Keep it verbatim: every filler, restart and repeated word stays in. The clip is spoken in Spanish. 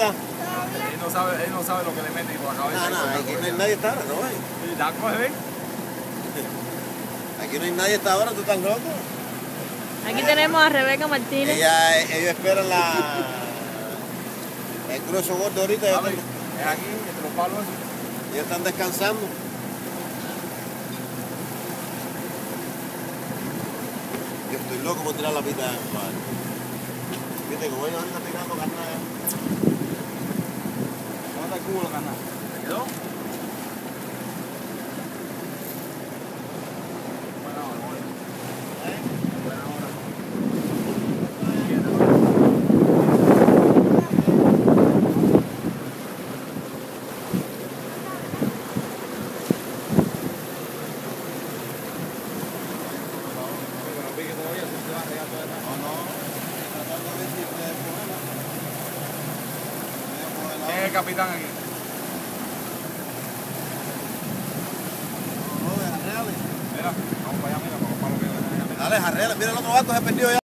está? Él no sabe, él no sabe lo que le mete por la cabeza. No, no, aquí no hay nadie hasta ahora, ¿no? Sí, da coge, Aquí no hay nadie hasta ahora, ¿tú estás loco? Aquí tenemos a Rebeca Martínez. Ella, ellos esperan la... el grueso gordo ahorita. Ellos están, es aquí, entre los palos esos. ellos están descansando. Yo estoy loco por tirar la pita, compadre. Viste, como ellos ahorita tirando carnada. ¿Cómo está el cubo de la carnada? ¿Se quedó? Buena hora, buena. ¿Eh? Buena hora. ¿Quién es el capitán aquí? Mira, vamos para allá, mira, vamos para lo que... Dale, jarrele, mira el otro barco se perdió ya.